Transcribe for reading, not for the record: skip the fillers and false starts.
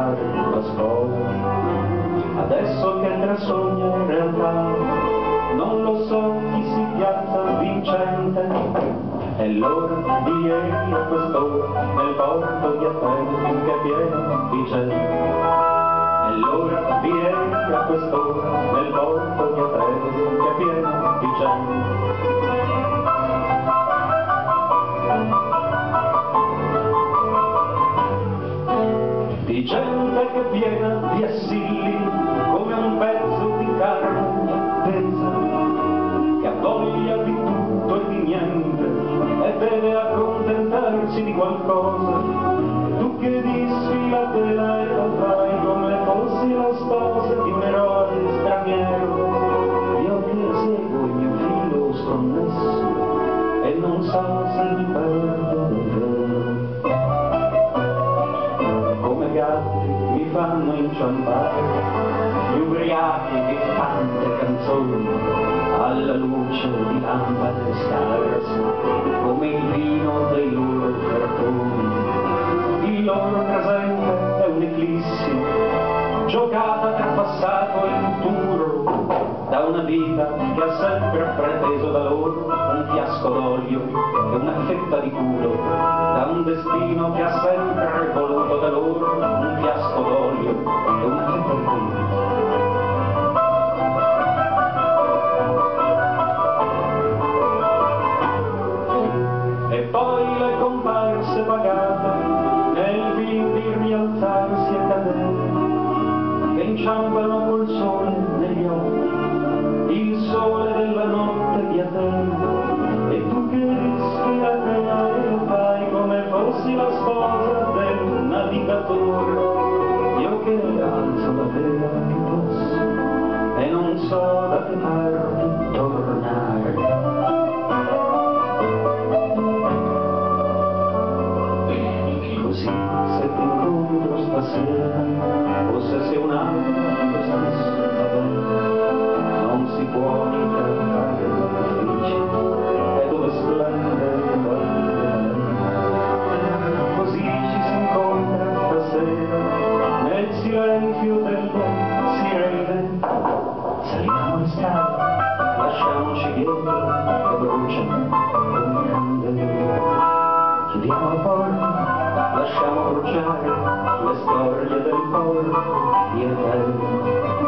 lasciare la scuola. Adesso che tra sogno e realtà non lo so chi si piazza vincente. È l'ora di ieri a quest'ora nel porto di Atene che è pieno di gente. È l'ora di ieri a quest'ora nel porto di Atene che è pieno di gente. Di gente che è piena di assilli come un pezzo di carne appesa, che ha voglia di tutto e di niente e deve accontentarsi di qualcosa. Tu che dissi la tela e la fai come fossi la sposa di un eroe straniero, io che seguo il mio filo sconnesso e non so se mi perdo davvero. Come gatti mi fanno inciampare gli ubriachi di tante canzoni alla luce di lampade scarse, come il vino dei loro cartoni. Il loro presente è un'eclissi giocata tra passato e futuro, da una vita che ha sempre preteso da loro un fiasco d'olio e una fetta di culo, da un destino che ha sempre voluto da loro un fiasco d'olio e una fetta di culo. E poi le comparse pagate nel vil rialzarsi e cadere, che inciampano col sole negli occhi, il sole della notte di Atene. E tu che rischi la tela e lo fai come fossi la sposa del navigatore, io che alzo la vela che posso e non so da che parte tornare. Così se ti incontro stasera, o se sei un altro lo stesso, non si può mica fare difficile, è dove splende il guardo. Così ci si incontra stasera, nel silenzio delle sirene. Saliamo le scale, lasciamoci dietro che bruciano come candele. Chiudiamo la porta, lasciamo bruciare le scorie del porto di Atene.